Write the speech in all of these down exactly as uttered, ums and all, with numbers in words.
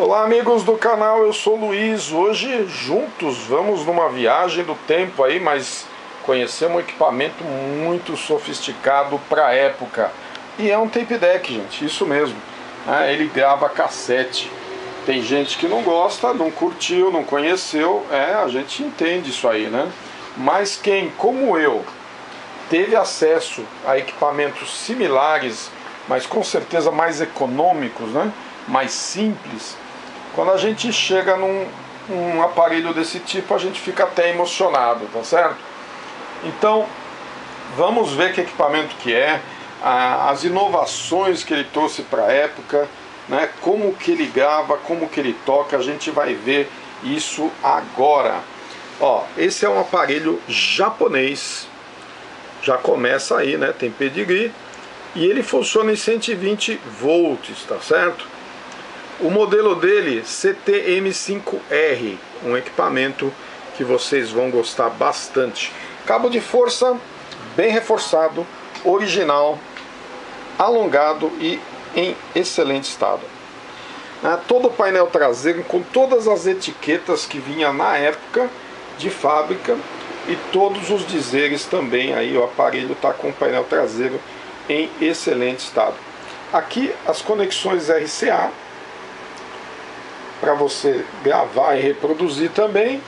Olá amigos do canal, eu sou o Luiz. Hoje juntos vamos numa viagem do tempo aí, mas conhecemos um equipamento muito sofisticado para a época. E é um tape deck, gente, isso mesmo. É, ele grava cassete. Tem gente que não gosta, não curtiu, não conheceu, é, a gente entende isso aí, né? Mas quem, como eu, teve acesso a equipamentos similares, mas com certeza mais econômicos, né? Mais simples, quando a gente chega num um aparelho desse tipo, a gente fica até emocionado, tá certo? Então, vamos ver que equipamento que é, as inovações que ele trouxe para a época, né? Como que ele grava, como que ele toca, a gente vai ver isso agora. Ó, esse é um aparelho japonês, já começa aí, né? Tem pedigree, e ele funciona em cento e vinte volts, tá certo? O modelo dele, C T M cinco R, um equipamento que vocês vão gostar bastante. Cabo de força bem reforçado, original, alongado e em excelente estado. Né? Todo o painel traseiro com todas as etiquetas que vinha na época de fábrica e todos os dizeres também. Aí o aparelho está com o painel traseiro em excelente estado. Aqui as conexões R C A para você gravar e reproduzir também.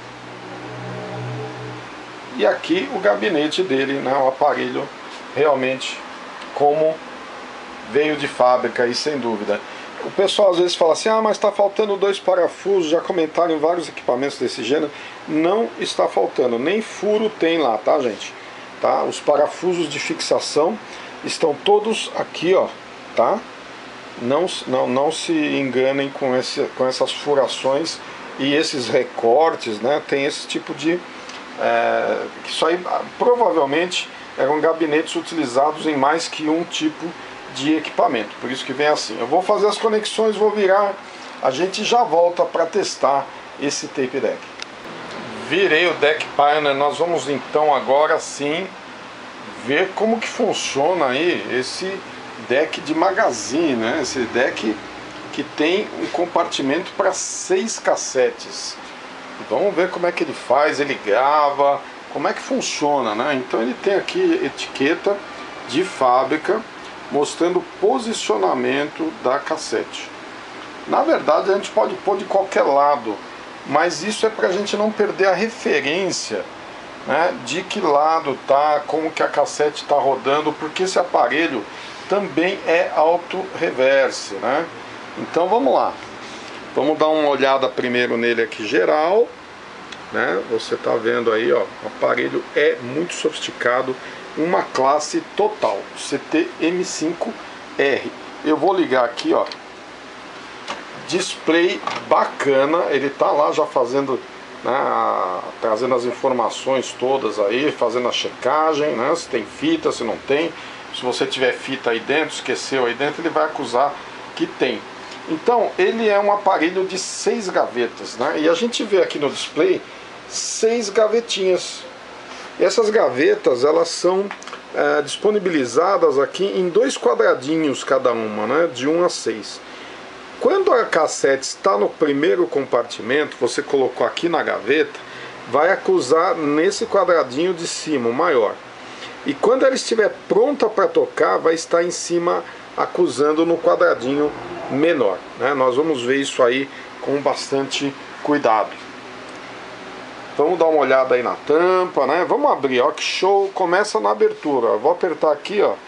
E aqui o gabinete dele, né, o aparelho realmente como veio de fábrica, aí sem dúvida. O pessoal às vezes fala assim, ah, mas está faltando dois parafusos, já comentaram em vários equipamentos desse gênero. Não está faltando, nem furo tem lá, tá gente? Tá? Os parafusos de fixação estão todos aqui, ó, tá? Não, não, não se enganem com, esse, com essas furações e esses recortes, né? Tem esse tipo de... É, isso aí provavelmente eram gabinetes utilizados em mais que um tipo de equipamento, por isso que vem assim. Eu vou fazer as conexões, vou virar, a gente já volta para testar esse tape deck. Virei o Deck Pioneer, nós vamos então agora sim ver como que funciona aí esse deck de magazine, né? Esse deck que tem um compartimento para seis cassetes. Vamos ver como é que ele faz, ele grava, como é que funciona, né? Então ele tem aqui etiqueta de fábrica mostrando o posicionamento da cassete. Na verdade a gente pode pôr de qualquer lado, mas isso é para a gente não perder a referência, né, de que lado tá, como que a cassete está rodando, porque esse aparelho também é auto-reverse, né? Então vamos lá, vamos dar uma olhada primeiro nele aqui geral, né? Você tá vendo aí, ó, o aparelho é muito sofisticado, uma classe total, C T M cinco R. Eu vou ligar aqui, ó, display bacana, ele tá lá já fazendo, né, trazendo as informações todas aí, fazendo a checagem, né, se tem fita, se não tem. Se você tiver fita aí dentro, esqueceu aí dentro, ele vai acusar que tem. Então, ele é um aparelho de seis gavetas, né? E a gente vê aqui no display seis gavetinhas. Essas gavetas, elas são é, disponibilizadas aqui em dois quadradinhos cada uma, né? De um a seis. Quando a cassete está no primeiro compartimento, você colocou aqui na gaveta, vai acusar nesse quadradinho de cima, o maior. E quando ela estiver pronta para tocar, vai estar em cima acusando no quadradinho menor, né? Nós vamos ver isso aí com bastante cuidado. Vamos dar uma olhada aí na tampa, né? Vamos abrir, ó, que show! Começa na abertura, ó. Vou apertar aqui, ó.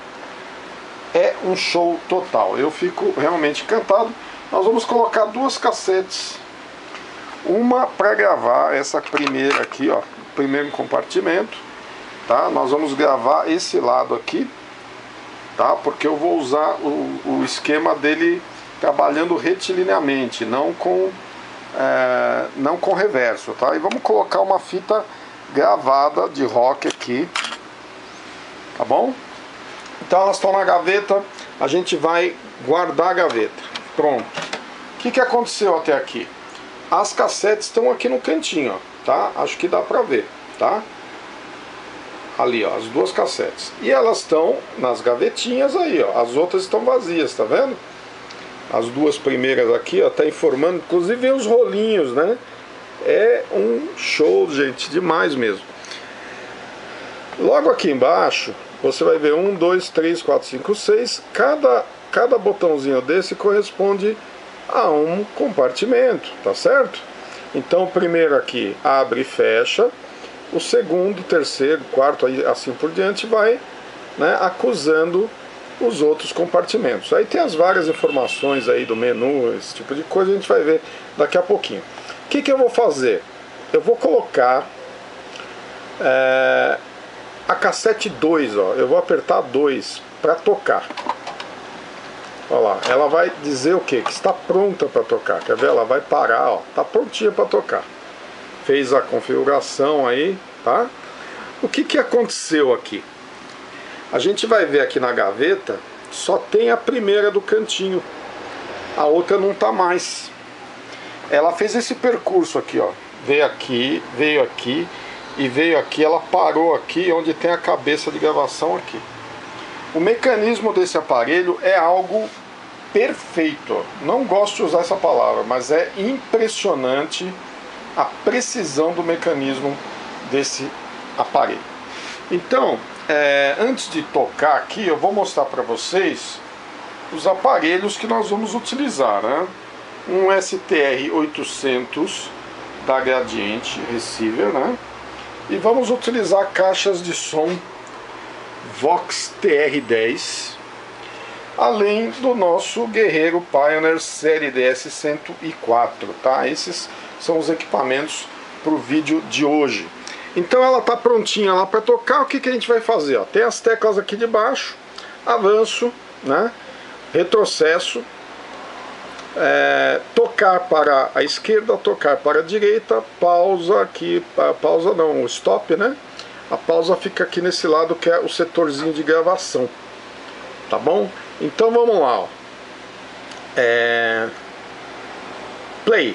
É um show total, eu fico realmente encantado. Nós vamos colocar duas cassetes, uma para gravar essa primeira aqui, ó, primeiro compartimento. Tá? Nós vamos gravar esse lado aqui, tá? Porque eu vou usar o, o esquema dele trabalhando retilinamente, não com, é, não com reverso, tá? E vamos colocar uma fita gravada de rock aqui, tá bom? Então elas estão na gaveta, a gente vai guardar a gaveta. Pronto. O que que aconteceu até aqui? As cassetes estão aqui no cantinho, ó, tá? Acho que dá pra ver, tá? Ali, ó, as duas cassetes. E elas estão nas gavetinhas aí, ó. As outras estão vazias, tá vendo? As duas primeiras aqui, ó, tá informando, inclusive vem os rolinhos, né? É um show, gente, demais mesmo. Logo aqui embaixo, você vai ver um, dois, três, quatro, cinco, seis. Cada, cada botãozinho desse corresponde a um compartimento, tá certo? Então o primeiro aqui abre e fecha. O segundo, terceiro, quarto, assim por diante, vai, né, acusando os outros compartimentos. Aí tem as várias informações aí do menu, esse tipo de coisa, a gente vai ver daqui a pouquinho. O que que eu vou fazer? Eu vou colocar é, a cassete dois, ó, eu vou apertar dois para tocar. Olha lá, ela vai dizer o que? Que está pronta para tocar. Quer ver? Ela vai parar, ó, tá prontinha para tocar. Fez a configuração aí, tá? O que que aconteceu aqui? A gente vai ver aqui na gaveta, só tem a primeira do cantinho, a outra não tá mais. Ela fez esse percurso aqui, ó, veio aqui, veio aqui e veio aqui, ela parou aqui onde tem a cabeça de gravação aqui. O mecanismo desse aparelho é algo perfeito, não gosto de usar essa palavra, mas é impressionante a precisão do mecanismo desse aparelho. Então, É, antes de tocar aqui, eu vou mostrar para vocês os aparelhos que nós vamos utilizar, né? Um S T R oitocentos da Gradiente Receiver, né? E vamos utilizar caixas de som Vox T R dez, além do nosso Guerreiro Pioneer Série D S cento e quatro, tá? Esses são os equipamentos para o vídeo de hoje. Então ela está prontinha lá para tocar. O que que a gente vai fazer? Ó, tem as teclas aqui de baixo, avanço, né? Retrocesso, é, tocar para a esquerda, tocar para a direita, pausa aqui, pausa não, stop, né? A pausa fica aqui nesse lado que é o setorzinho de gravação, tá bom? Então vamos lá, ó. É... Play.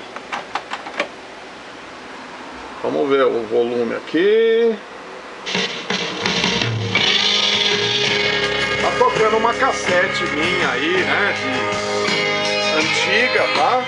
Vamos ver o volume aqui. Tá tocando uma cassete minha aí, né? De... antiga, tá?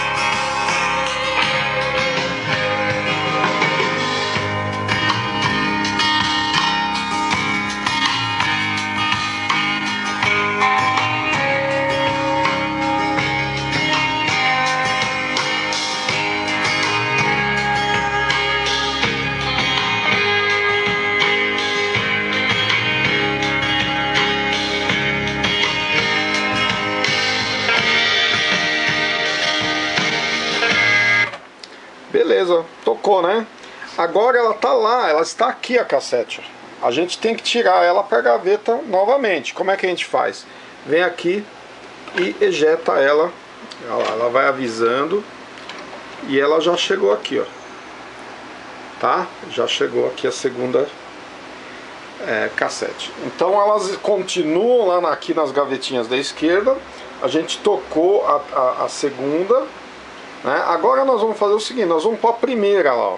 Beleza, tocou, né? Agora ela tá lá, ela está aqui a cassete. A gente tem que tirar ela para a gaveta novamente. Como é que a gente faz? Vem aqui e ejeta ela. Ela vai avisando. E ela já chegou aqui, ó. Tá? Já chegou aqui a segunda é, cassete. Então elas continuam lá na, aqui nas gavetinhas da esquerda. A gente tocou a, a, a segunda. Né? Agora nós vamos fazer o seguinte, nós vamos pôr a primeira lá, ó,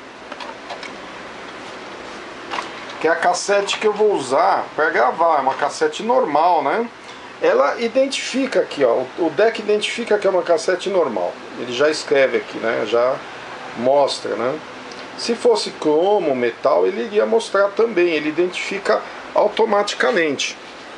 que é a cassete que eu vou usar para gravar, é uma cassete normal, né? Ela identifica aqui, ó, o deck identifica que é uma cassete normal, ele já escreve aqui, né? Já mostra, né? Se fosse cromo, metal, ele iria mostrar também, ele identifica automaticamente.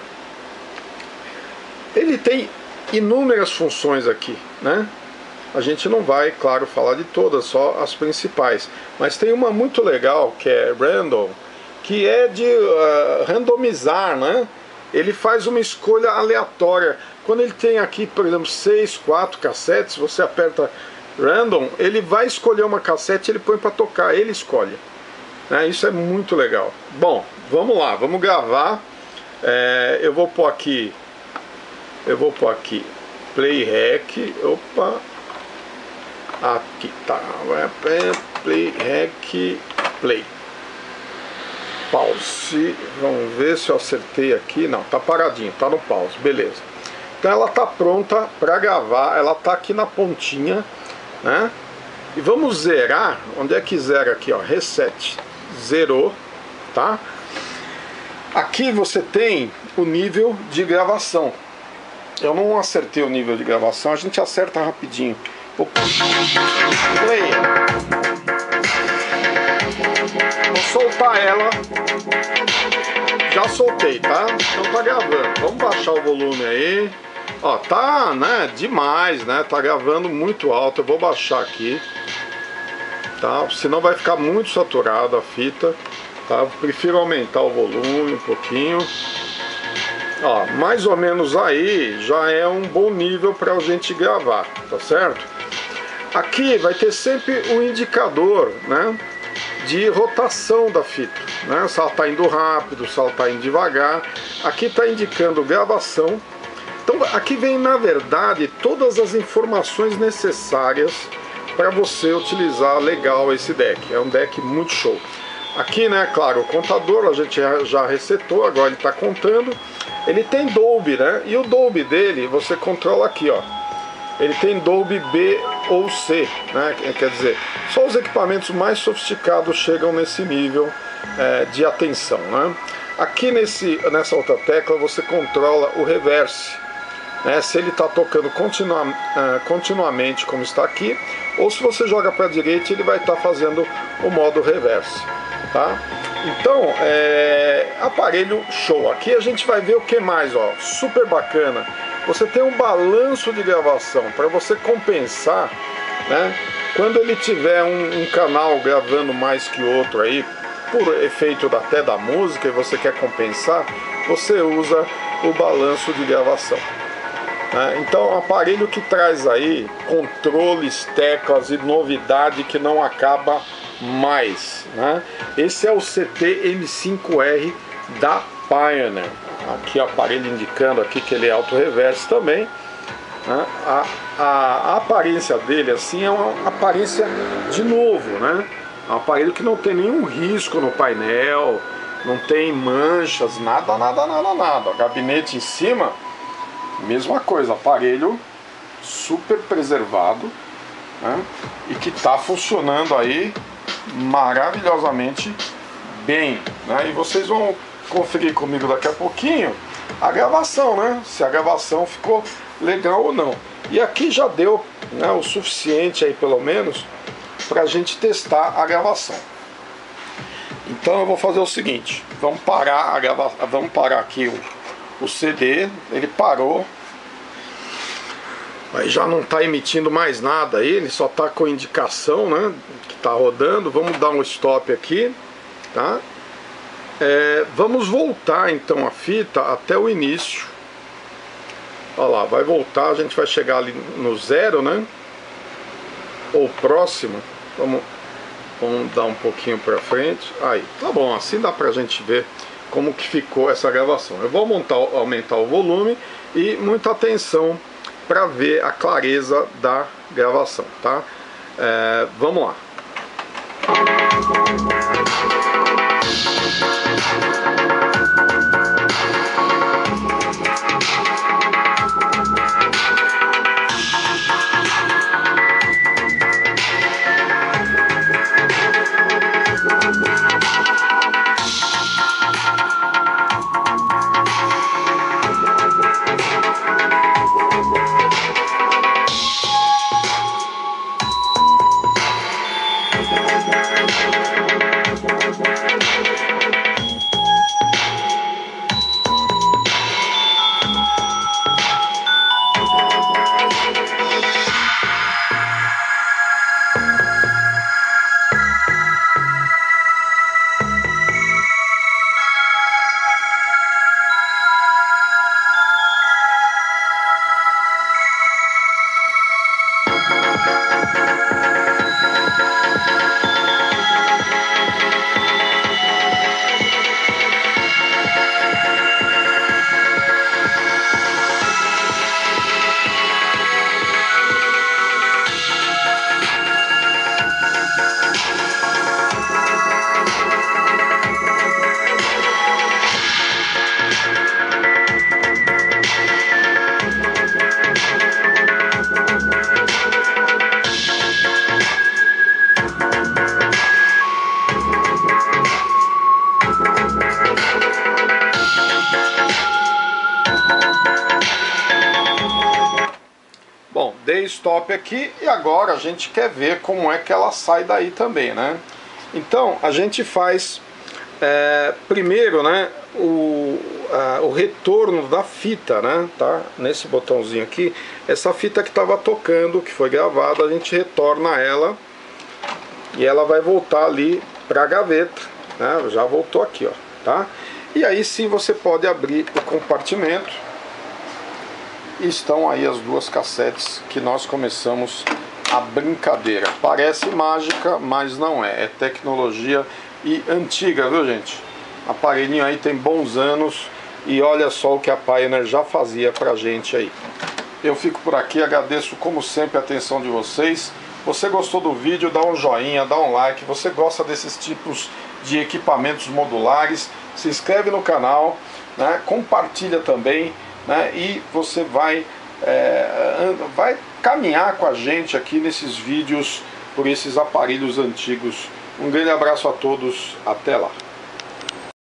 Ele tem inúmeras funções aqui, né? A gente não vai, claro, falar de todas, só as principais. Mas tem uma muito legal, que é Random, que é de uh, randomizar, né? Ele faz uma escolha aleatória. Quando ele tem aqui, por exemplo, seis, quatro cassetes, você aperta Random, ele vai escolher uma cassete e ele põe para tocar, ele escolhe. Né? Isso é muito legal. Bom, vamos lá, vamos gravar. É, eu vou pôr aqui, eu vou pôr aqui, Play Rec, opa... Aqui tá, play, rec, play. Pause. Vamos ver se eu acertei aqui. Não, tá paradinho, tá no pause, beleza. Então ela tá pronta para gravar. Ela tá aqui na pontinha, né? E vamos zerar. Onde é que zera aqui, ó? Reset. Zerou, tá? Aqui você tem o nível de gravação. eu não acertei o nível de gravação, a gente acerta rapidinho. Vou play. Vou soltar ela. Já soltei, tá? Então tá gravando. Vamos baixar o volume aí. Ó, tá, né? Demais, né? Tá gravando muito alto. Eu vou baixar aqui, tá? Senão vai ficar muito saturada a fita, tá? Eu prefiro aumentar o volume um pouquinho. Ó, mais ou menos aí já é um bom nível para a gente gravar, tá certo? Aqui vai ter sempre um indicador, né, de rotação da fita, né? Se ela está indo rápido, se ela está indo devagar. Aqui está indicando gravação. Então aqui vem, na verdade, todas as informações necessárias para você utilizar legal esse deck. É um deck muito show. Aqui, né, claro, o contador a gente já resetou, agora ele está contando. Ele tem Dolby, né? E o Dolby dele você controla aqui, ó. Ele tem Dolby B ou C, né? Quer dizer, só os equipamentos mais sofisticados chegam nesse nível é, de atenção, né? Aqui nesse, nessa outra tecla você controla o reverse, né? Se ele está tocando continua, uh, continuamente como está aqui, ou se você joga para a direita ele vai estar tá fazendo o modo reverse, tá? Então, é, aparelho show. Aqui a gente vai ver o que mais, ó, super bacana. Você tem um balanço de gravação para você compensar, né? Quando ele tiver um, um canal gravando mais que outro aí, por efeito até da música, e você quer compensar, você usa o balanço de gravação. Né? Então, é um aparelho que traz aí controles, teclas e novidade que não acaba mais, né? Esse é o C T M cinco R da Pioneer. Aqui o aparelho indicando aqui que ele é auto-reverse também, né? a, a, a aparência dele assim é uma aparência de novo, né? É um aparelho que não tem nenhum risco no painel, não tem manchas, nada, nada, nada, nada. Gabinete em cima, mesma coisa, aparelho super preservado, né? E que está funcionando aí maravilhosamente bem, né? E vocês vão conferir comigo daqui a pouquinho a gravação, né? Se a gravação ficou legal ou não. E aqui já deu, né, o suficiente aí pelo menos para a gente testar a gravação. Então eu vou fazer o seguinte: vamos parar a gravação, vamos parar aqui o, o C D. Ele parou. Aí já não está emitindo mais nada aí, ele só está com indicação, né, que está rodando. Vamos dar um stop aqui, tá? É, vamos voltar então a fita até o início. Olha lá, vai voltar, a gente vai chegar ali no zero, né? Ou próximo. Vamos, vamos dar um pouquinho para frente. Aí, tá bom, assim dá pra gente ver como que ficou essa gravação. Eu vou montar, aumentar o volume e muita atenção para ver a clareza da gravação, tá? É, vamos lá. stop aqui e agora a gente quer ver como é que ela sai daí também, né? Então a gente faz é, primeiro, né, o, a, o retorno da fita, né, tá? Nesse botãozinho aqui, essa fita que estava tocando, que foi gravada, a gente retorna ela e ela vai voltar ali para a gaveta, né? Já voltou aqui, ó, tá? E aí sim você pode abrir o compartimento. E estão aí as duas cassetes que nós começamos a brincadeira. Parece mágica, mas não é. É tecnologia e antiga, viu, gente? O aparelhinho aí tem bons anos e olha só o que a Pioneer já fazia pra gente aí. Eu fico por aqui, agradeço como sempre a atenção de vocês. Você gostou do vídeo, dá um joinha, dá um like. Você gosta desses tipos de equipamentos modulares, se inscreve no canal, né? Compartilha também, né? E você vai, é, vai caminhar com a gente aqui nesses vídeos por esses aparelhos antigos. Um grande abraço a todos, até lá.